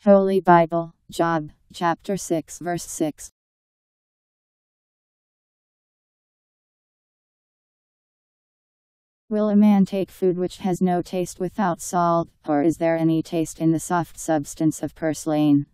Holy Bible, Job, chapter 6 verse 6. Will a man take food which has no taste without salt, or is there any taste in the soft substance of purslain?